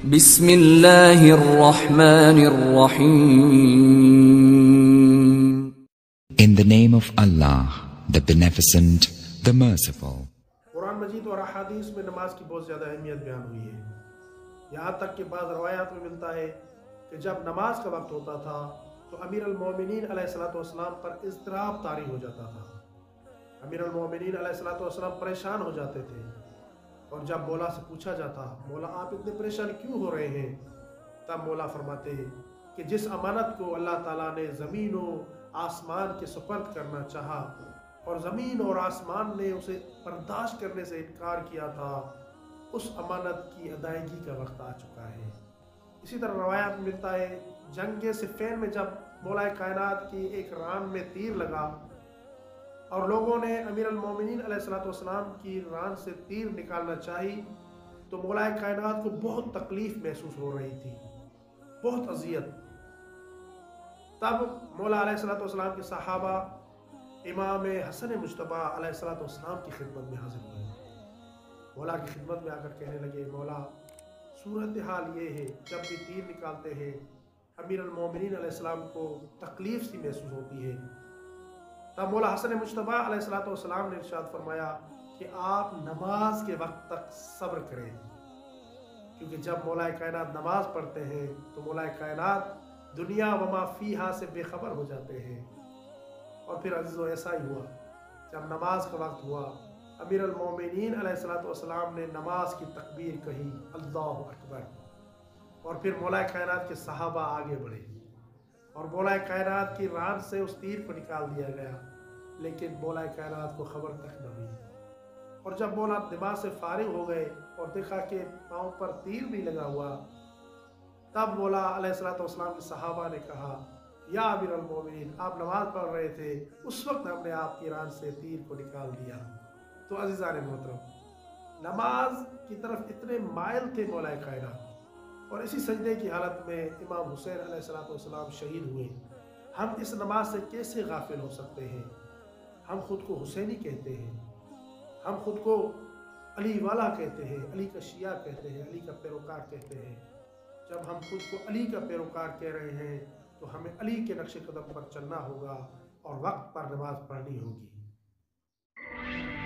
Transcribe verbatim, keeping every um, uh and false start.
बिस्मिल्लाहिर्रहमानिर्रहीम। In the name of Allah, the Beneficent, the Merciful. Quran मजीद और अहादीस में नमाज की बहुत ज़्यादा अहमियत बयान हुई है। यहाँ तक कि बाज़ रवायात में मिलता है कि जब नमाज का वक्त होता था तो अमीर अल-मोमिनीन अलैहिस्सलातु वस्सलाम पर इज़्तिराब तारी हो जाता था। अमीर अल-मोमिनीन अलैहिस्सलातु वस्सलाम परेशान हो जाते थे और जब मौला से पूछा जाता, मौला आप इतने परेशान क्यों हो रहे हैं, तब मौला फरमाते कि जिस अमानत को अल्लाह ताला ने ज़मीन और आसमान के सुपर्द करना चाहा और ज़मीन और आसमान ने उसे बर्दाश्त करने से इनकार किया था, उस अमानत की अदायगी का वक्त आ चुका है। इसी तरह रवायात में मिलता है जंग सिफ़ीन में जब मौला कायनात की एक रान में तीर लगा और लोगों ने अमीर अल-मोमिनीन अलैहिस्सलातु वस्सलाम की रान से तीर निकालना चाही तो मौला कायनात को बहुत तकलीफ महसूस हो रही थी, बहुत अजियत। तब मौला अलैहिस्सलातु वस्सलाम के सहाबा इमाम हसन मुज्तबा अलैहिस्सलातु वस्सलाम की खिदमत में हाजिर हुए। मौला की खिदमत में आकर कहने लगे, मौला सूरत हाल ये है, जब भी तीर निकालते हैं अमीर अल-मोमिनीन अलैहिस्सलाम को तकलीफ सी महसूस होती है। तब मौला हसन मुज्तबा अलैहिस्सलातु वस्सलाम ने इरशाद फरमाया कि आप नमाज के वक्त तक सब्र करें, क्योंकि जब मौला कायनात नमाज पढ़ते हैं तो मौला कायनात दुनिया व मा फीहा से बेखबर हो जाते हैं। और फिर अज़ीज़ो ऐसा ही हुआ, जब नमाज का वक्त हुआ अमीर अल-मोमिनीन अलैहिस्सलातु वस्सलाम ने नमाज की तकबीर कही, अल्लाहु अकबर, और फिर मौला कायनात के सहाबा आगे बढ़े और मौला कायनात की रान से उस तीर को निकाल दिया गया, लेकिन मौला कायनात को खबर तक न हुई। और जब मौला दिमाग से फारिग हो गए और देखा कि पाँव पर तीर भी लगा हुआ, तब मौला अलैहिस्सलातु वस्सलाम के सहाबा ने कहा, या अमीर अल-मोमिनीन, आप नमाज पढ़ रहे थे, उस वक्त हमने आपकी रान से तीर को निकाल दिया। तो अज़ीज़ान मोहतरम, नमाज की तरफ इतने मायल थे मौला कायनात, और इसी सजदे की हालत में इमाम हुसैन अलैहिस्सलातु वस्सलाम शहीद हुए। हम इस नमाज से कैसे गाफिल हो सकते हैं? हम खुद को हुसैनी कहते हैं, हम खुद को अली वाला कहते हैं, अली का शिया कहते हैं, अली का पैरोकार कहते हैं। जब हम खुद को अली का पैरोकार कह रहे हैं तो हमें अली के नक्शे कदम पर चलना होगा और वक्त पर नमाज पढ़नी होगी।